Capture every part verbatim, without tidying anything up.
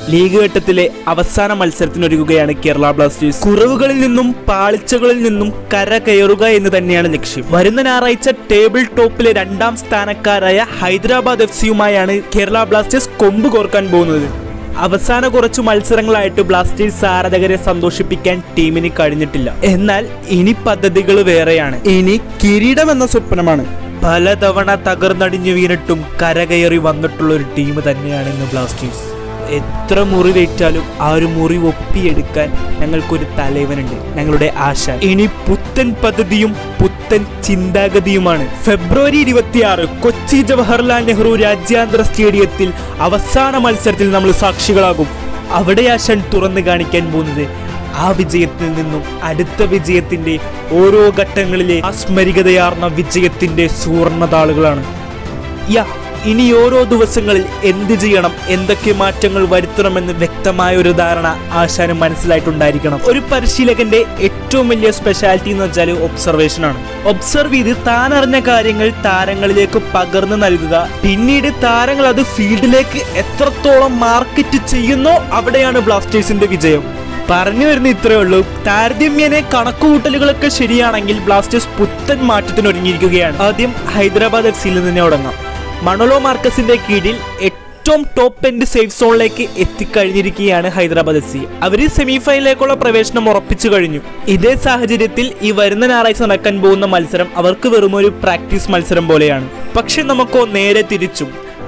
League ഘട്ടത്തിലെ അവസാന മത്സരത്തിനൊരുങ്ങുകയാണ് Kerala Blasters. കുറവുകളിൽ നിന്നും പാളിച്ചകളിൽ നിന്നും കരകയറുക എന്ന് തന്നെയാണ് ലക്ഷ്യം. വരുന്ന ഞായറാഴ്ച ടേബിൾ ടോപ്പിലെ രണ്ടാം സ്ഥാനക്കാരായ ഹൈദരാബാദ് എഫ് സിയുമായാണ് കേരള ബ്ലാസ്റ്റേഴ്സ് കൊമ്പ് കോർക്കാൻ പോകുന്നത്. അവസാന കുറച്ചു മത്സരങ്ങളായിട്ട് ബ്ലാസ്റ്റേഴ്സ് ആരാധകരെ സന്തോഷിപ്പിക്കാൻ ടീമിന് കഴിഞ്ഞിട്ടില്ല. എന്നാൽ ഇനി പദ്ധതികൾ വേറെയാണ്. ഇനി കിരീടം എന്ന സ്വപ്നമാണ്. പലതവണ തകർന്നടിഞ്ഞു വീണിട്ടും കരകയറി വന്നിട്ടുള്ള ഒരു ടീം തന്നെയാണ് ഇന്ന് ബ്ലാസ്റ്റേഴ്സ്. എത്ര മുറിവേറ്റാലും ആ ഒരു മുറി ഒപ്പിയെടുക്കാൻ ഞങ്ങൾക്കൊരു തലവനുണ്ട്, ഞങ്ങളുടെ ആശ. ഇനി പുത്തൻ പദ്ധതിയും പുത്തൻ ചിന്താഗതിയുമാണ്. ഫെബ്രുവരി ഇരുപത്തിയാറ് കൊച്ചി ജവഹർലാൽ നെഹ്റു രാജ്യാന്തര സ്റ്റേഡിയത്തിൽ അവസാന മത്സരത്തിൽ നമ്മൾ സാക്ഷികളാകും. അവിടെ ആശാൻ തുറന്നു കാണിക്കാൻ പോകുന്നത് ആ വിജയത്തിൽ നിന്നും അടുത്ത വിജയത്തിന്റെ ഓരോ ഘട്ടങ്ങളിലെ ആസ്മരികതയാർന്ന വിജയത്തിന്റെ സുവർണതാളുകളാണ്. യാ ഇനി ഓരോ ദിവസങ്ങളിൽ എന്ത് ചെയ്യണം, എന്തൊക്കെ മാറ്റങ്ങൾ വരുത്തണമെന്ന് വ്യക്തമായ ഒരു ധാരണ ആശാന് മനസ്സിലായിട്ടുണ്ടായിരിക്കണം. ഒരു പരിശീലകന്റെ ഏറ്റവും വലിയ സ്പെഷ്യാലിറ്റി എന്ന് വെച്ചാൽ ഒബ്സർവേഷൻ ആണ്. ഒബ്സർവ് ചെയ്ത് താൻ അറിഞ്ഞ കാര്യങ്ങൾ താരങ്ങളിലേക്ക് പകർന്നു നൽകുക. പിന്നീട് താരങ്ങൾ അത് ഫീൽഡിലേക്ക് എത്രത്തോളം മാർക്കറ്റ് ചെയ്യുന്നോ അവിടെയാണ് ബ്ലാസ്റ്റേഴ്സിന്റെ വിജയം. പറഞ്ഞു വരുന്ന ഇത്രയേ ഉള്ളൂ. താരതമ്യേന കണക്കുകൂട്ടലുകളൊക്കെ ശരിയാണെങ്കിൽ ബ്ലാസ്റ്റേഴ്സ് പുത്തൻ മാറ്റത്തിന് ഒരുങ്ങിയിരിക്കുകയാണ്. ആദ്യം ഹൈദരാബാദ് എഫ് സിയിൽ നിന്ന് തുടങ്ങാം. മണോലോ മാർക്കസിന്റെ കീഴിൽ ഏറ്റവും ടോപ്പ് എൻഡ് സേഫ് സോണിലേക്ക് എത്തിക്കഴിഞ്ഞിരിക്കുകയാണ് ഹൈദരാബാദ് എഫ് സി. അവര് സെമിഫൈനലിലേക്കുള്ള പ്രവേശനം ഉറപ്പിച്ചു കഴിഞ്ഞു. ഇതേ സാഹചര്യത്തിൽ ഈ വരുന്ന ഞായറാഴ്ച നടക്കാൻ പോകുന്ന മത്സരം അവർക്ക് വെറും ഒരു പ്രാക്ടീസ് മത്സരം പോലെയാണ്. പക്ഷെ നമുക്കോ നേരെ തിരിച്ചും.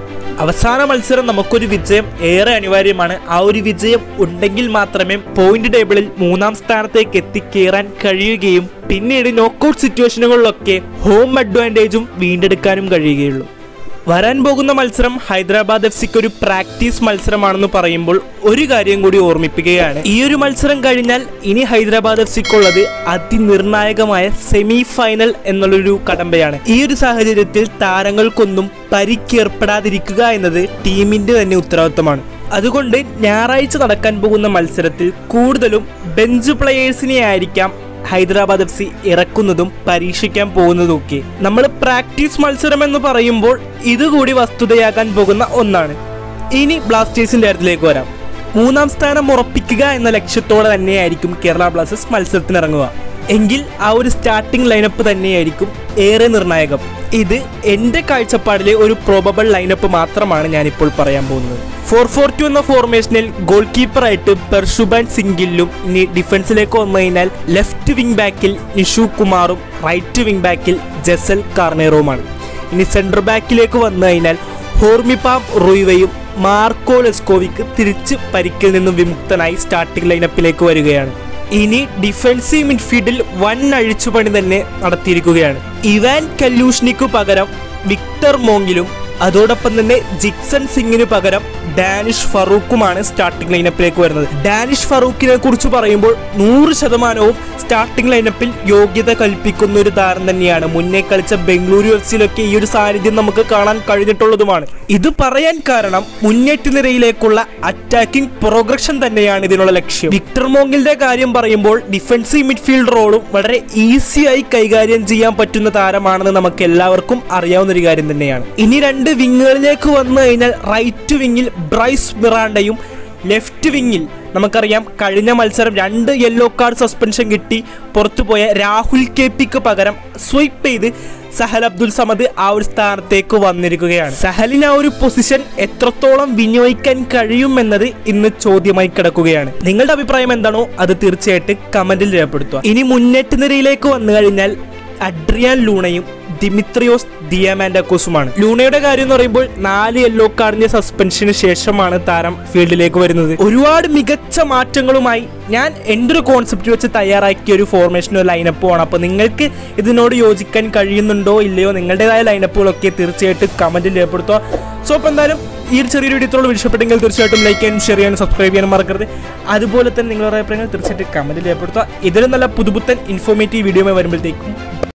അവസാന മത്സരം നമുക്കൊരു വിജയം ഏറെ അനിവാര്യമാണ്. ആ ഒരു വിജയം ഉണ്ടെങ്കിൽ മാത്രമേ പോയിന്റ് ടേബിളിൽ മൂന്നാം സ്ഥാനത്തേക്ക് എത്തിക്കേറാൻ കഴിയുകയും പിന്നീട് നോക്കൌട്ട് സിറ്റുവേഷനുകളിലൊക്കെ ഹോം അഡ്വാൻറ്റേജും വീണ്ടെടുക്കാനും കഴിയുകയുള്ളൂ. വരാൻ പോകുന്ന മത്സരം ഹൈദരാബാദ് എഫ് സിക്ക് ഒരു പ്രാക്ടീസ് മത്സരമാണെന്ന് പറയുമ്പോൾ ഒരു കാര്യം കൂടി ഓർമ്മിപ്പിക്കുകയാണ്. ഈ ഒരു മത്സരം കഴിഞ്ഞാൽ ഇനി ഹൈദരാബാദ് എഫ് സിക്കുള്ളത് അതിനിർണായകമായ സെമി ഫൈനൽ എന്നുള്ളൊരു കടമ്പയാണ്. ഈ ഒരു സാഹചര്യത്തിൽ താരങ്ങൾക്കൊന്നും പരിക്കേർപ്പെടാതിരിക്കുക എന്നത് ടീമിന്റെ തന്നെ ഉത്തരവാദിത്തമാണ്. അതുകൊണ്ട് ഞായറാഴ്ച നടക്കാൻ പോകുന്ന മത്സരത്തിൽ കൂടുതലും ബെഞ്ച് പ്ലെയേഴ്സിനെ ആയിരിക്കാം ഹൈദരാബാദ് എഫ് സി ഇറക്കുന്നതും പരീക്ഷിക്കാൻ പോകുന്നതും ഒക്കെ. നമ്മൾ പ്രാക്ടീസ് മത്സരം എന്ന് പറയുമ്പോൾ ഇതുകൂടി വസ്തുതയാകാൻ പോകുന്ന ഒന്നാണ്. ഇനി ബ്ലാസ്റ്റേഴ്സിന്റെ കാര്യത്തിലേക്ക് വരാം. മൂന്നാം സ്ഥാനം ഉറപ്പിക്കുക എന്ന ലക്ഷ്യത്തോടെ തന്നെയായിരിക്കും കേരള ബ്ലാസ്റ്റേഴ്സ് മത്സരത്തിനിറങ്ങുക. എങ്കിൽ ആ ഒരു സ്റ്റാർട്ടിംഗ് ലൈനപ്പ് തന്നെയായിരിക്കും ഏറെ നിർണായകം. ഇത് എൻ്റെ കാഴ്ചപ്പാടിലെ ഒരു പ്രോബബിൾ ലൈനപ്പ് മാത്രമാണ് ഞാനിപ്പോൾ പറയാൻ പോകുന്നത്. ഫോർ ഫോർ ടു എന്ന ഫോർമേഷനിൽ ഗോൾ കീപ്പറായിട്ട് പെർഷുബാൻ സിംഗിലും, ഇനി ഡിഫൻസിലേക്ക് വന്നു കഴിഞ്ഞാൽ ലെഫ്റ്റ് വിങ് ബാക്കിൽ നിഷു കുമാറും റൈറ്റ് വിങ് ബാക്കിൽ ജസൽ കാർണേറോവുമാണ്. ഇനി സെൻട്രൽ ബാക്കിലേക്ക് വന്നു കഴിഞ്ഞാൽ ഹോർമിപാം റോയ്വയും മാർക്കോ ലെസ്കോവിക്ക് തിരിച്ച് പരിക്കിൽ നിന്നും വിമുക്തനായി സ്റ്റാർട്ടിംഗ് ലൈനപ്പിലേക്ക് വരികയാണ്. ഇനി ഡിഫൻസീവ് മിഡ്ഫീൽഡിൽ വൻ അഴിച്ചുപണി തന്നെ നടത്തിയിരിക്കുകയാണ്. ഇവാൻ കല്ലൂഷ്നിക്കു പകരം വിക്ടർ മോങ്കിലും അതോടൊപ്പം തന്നെ ജിക്സൺ സിംഗിന് പകരം ഡാനിഷ് ഫറൂഖുമാണ് സ്റ്റാർട്ടിംഗ് ലൈനപ്പിലേക്ക് വരുന്നത്. ഡാനിഷ് ഫറൂഖിനെ കുറിച്ച് പറയുമ്പോൾ നൂറ് ശതമാനവും സ്റ്റാർട്ടിംഗ് ലൈനപ്പിൽ യോഗ്യത കൽപ്പിക്കുന്ന ഒരു താരം തന്നെയാണ്. മുന്നേ കളിച്ച ബംഗളൂരു എഫ് സിയിലൊക്കെ ഈ ഒരു സാന്നിധ്യം നമുക്ക് കാണാൻ കഴിഞ്ഞിട്ടുള്ളതുമാണ്. ഇത് പറയാൻ കാരണം മുന്നേറ്റ നിരയിലേക്കുള്ള അറ്റാക്കിംഗ് പ്രോഗ്രഷൻ തന്നെയാണ് ഇതിനുള്ള ലക്ഷ്യം. വിക്ടർ മോങ്കിന്റെ കാര്യം പറയുമ്പോൾ ഡിഫൻസീവ് മിഡ്ഫീൽഡ് റോളും വളരെ ഈസിയായി കൈകാര്യം ചെയ്യാൻ പറ്റുന്ന താരമാണെന്ന് നമുക്ക് എല്ലാവർക്കും അറിയാവുന്ന ഒരു കാര്യം തന്നെയാണ്. ഇനി രണ്ട് വിങ്ങുകളിലേക്ക് വന്നു കഴിഞ്ഞാൽ റൈറ്റ് വിങ്ങിൽ ബ്രൈസ് മിറാണ്ടയും ലെഫ്റ്റ് വിങ്ങിൽ നമുക്കറിയാം കഴിഞ്ഞ മത്സരം രണ്ട് യെല്ലോ കാർഡ് സസ്പെൻഷൻ കിട്ടി പുറത്തുപോയ രാഹുൽ കെ പിക്ക് പകരം സ്വൈപ്പ് ചെയ്ത് സഹൽ അബ്ദുൽ സമദ് ആ ഒരു സ്ഥാനത്തേക്ക് വന്നിരിക്കുകയാണ്. സഹലിന് ആ ഒരു പൊസിഷൻ എത്രത്തോളം വിനിയോഗിക്കാൻ കഴിയുമെന്നത് ഇന്ന് ചോദ്യമായി കിടക്കുകയാണ്. നിങ്ങളുടെ അഭിപ്രായം എന്താണോ അത് തീർച്ചയായിട്ടും കമന്റിൽ രേഖപ്പെടുത്തുക. ഇനി മുന്നേറ്റ നിരയിലേക്ക് വന്നു കഴിഞ്ഞാൽ അഡ്രിയാൻ ലൂണയും ദിമിത്രിയോസ് ദിയാമാൻഡാക്കോസുമാണ്. ലൂണയുടെ കാര്യം എന്ന് പറയുമ്പോൾ നാല് യെല്ലോ കാർഡിന്റെ സസ്പെൻഷന് ശേഷമാണ് താരം ഫീൽഡിലേക്ക് വരുന്നത്. ഒരുപാട് മികച്ച മാറ്റങ്ങളുമായി ഞാൻ എൻ്റെ ഒരു കോൺസെപ്റ്റ് വെച്ച് തയ്യാറാക്കിയ ഒരു ഫോർമേഷനോ ലൈനപ്പോ ആണ്. അപ്പോൾ നിങ്ങൾക്ക് ഇതിനോട് യോജിക്കാൻ കഴിയുന്നുണ്ടോ ഇല്ലയോ, നിങ്ങളുടേതായ ലൈനപ്പുകളൊക്കെ തീർച്ചയായിട്ടും കമന്റിൽ രേഖപ്പെടുത്തുക. സോ അപ്പോൾ എന്തായാലും ഈ ഒരു ചെറിയൊരു വീഡിയോത്തോട് ഇഷ്ടപ്പെട്ടെങ്കിൽ തീർച്ചയായിട്ടും ലൈക്ക് ചെയ്യാനും ഷെയർ ചെയ്യാനും സബ്സ്ക്രൈബ് ചെയ്യാനും മറക്കരുത്. അതുപോലെ തന്നെ നിങ്ങളുടെ അഭിപ്രായങ്ങൾ തീർച്ചയായിട്ടും കമന്റിൽ രേഖപ്പെടുത്തുക. ഇതിലും നല്ല പുതുപുത്തൻ ഇൻഫോർമേറ്റീവ് വീഡിയോ വരുമ്പോഴത്തേക്കും